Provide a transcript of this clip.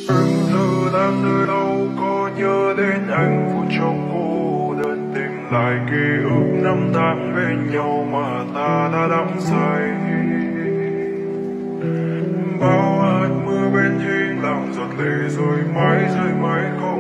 Em giờ đang nơi đâu, có nhớ đến anh phút trong cô đơn, tìm lại ký ức năm tháng bên nhau mà ta đã đắm say. Bao hạt mưa bên hiên làm giọt lệ rồi mãi rơi mãi không